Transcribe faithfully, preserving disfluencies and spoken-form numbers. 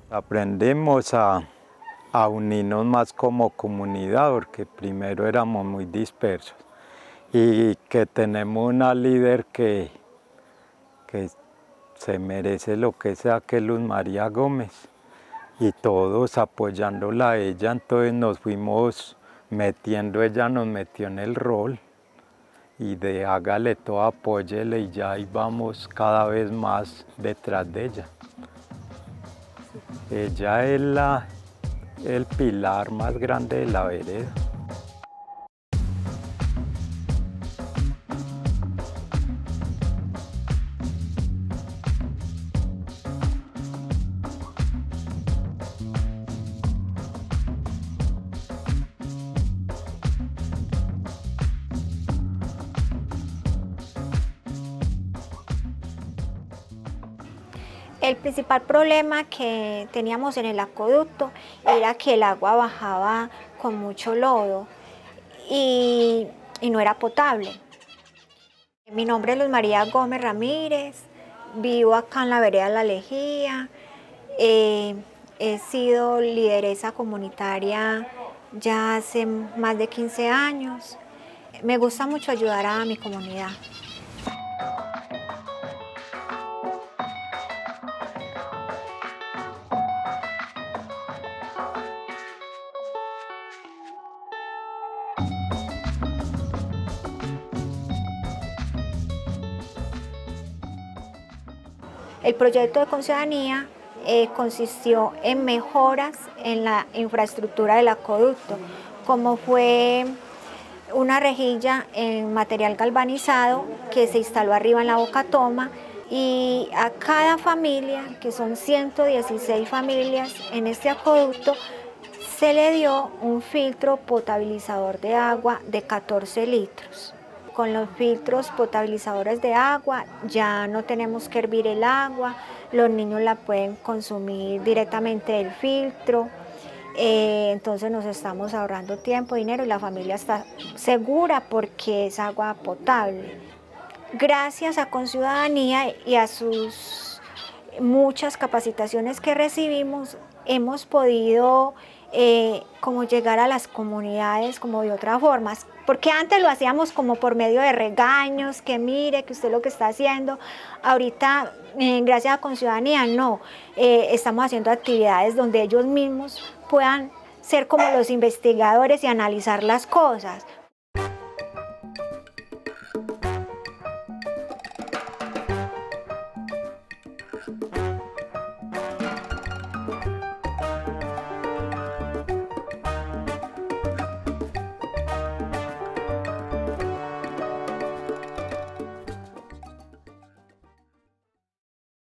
Aprendimos a, a unirnos más como comunidad, porque primero éramos muy dispersos. Y que tenemos una líder que, que se merece lo que sea, que es Luz María Gómez. Y todos apoyándola a ella, entonces nos fuimos metiendo, ella nos metió en el rol. Y de hágale todo, apóyele, y ya ahí vamos cada vez más detrás de ella. Ella es la, el pilar más grande de la vereda. El principal problema que teníamos en el acueducto era que el agua bajaba con mucho lodo y, y no era potable. Mi nombre es Luz María Gómez Ramírez, vivo acá en la vereda La Lejía, eh, he sido lideresa comunitaria ya hace más de quince años. Me gusta mucho ayudar a mi comunidad. El proyecto de Conciudadanía eh, consistió en mejoras en la infraestructura del acueducto, como fue una rejilla en material galvanizado que se instaló arriba en la boca toma, y a cada familia, que son ciento dieciséis familias en este acueducto, se le dio un filtro potabilizador de agua de catorce litros. Con los filtros potabilizadores de agua ya no tenemos que hervir el agua, los niños la pueden consumir directamente del filtro, eh, entonces nos estamos ahorrando tiempo, dinero, y la familia está segura porque es agua potable. Gracias a Conciudadanía y a sus muchas capacitaciones que recibimos, hemos podido eh, como llegar a las comunidades como de otras formas, porque antes lo hacíamos como por medio de regaños, que mire, que usted lo que está haciendo. Ahorita, eh, gracias a Conciudadanía, no, eh, estamos haciendo actividades donde ellos mismos puedan ser como los investigadores y analizar las cosas.